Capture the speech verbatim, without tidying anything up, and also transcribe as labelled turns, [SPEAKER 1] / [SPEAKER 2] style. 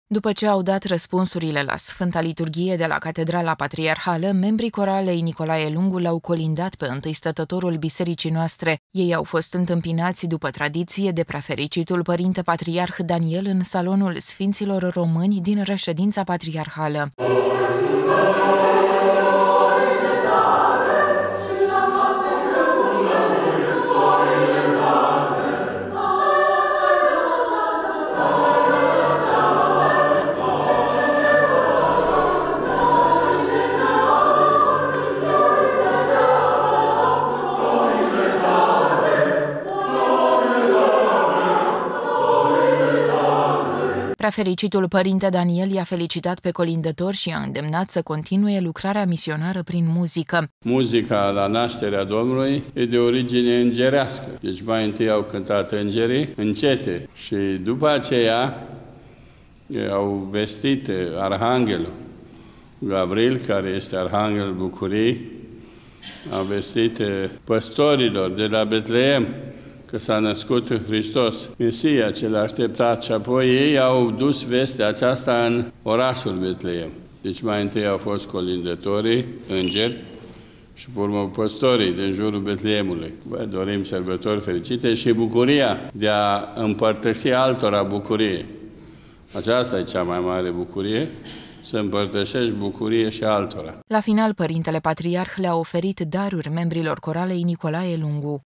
[SPEAKER 1] După ce au dat răspunsurile la Sfânta Liturghie de la Catedrala Patriarhală, membrii coralei Nicolae Lungu l-au colindat pe întâi stătătorul bisericii noastre. Ei au fost întâmpinați după tradiție de prefericitul părinte patriarh Daniel în salonul Sfinților Români din reședința patriarhală. Prefericitul părinte Daniel i-a felicitat pe colindători și a îndemnat să continue lucrarea misionară prin muzică.
[SPEAKER 2] Muzica la nașterea Domnului e de origine îngerească. Deci mai întâi au cântat îngerii încete și după aceea au vestit Arhanghelul Gavril, care este Arhanghelul Bucuriei, a vestit păstorilor de la Betleem că s-a născut Hristos, Mesia cel așteptat, și apoi ei au dus vestea aceasta în orașul Betleem. Deci mai întâi au fost colindătorii, îngeri, și pe urmă păstorii din jurul Betleemului. Vă dorim sărbători fericite și bucuria de a împărtăși altora bucurie. Aceasta e cea mai mare bucurie, să împărtășești bucurie și altora.
[SPEAKER 1] La final, părintele patriarh le-a oferit daruri membrilor coralei Nicolae Lungu.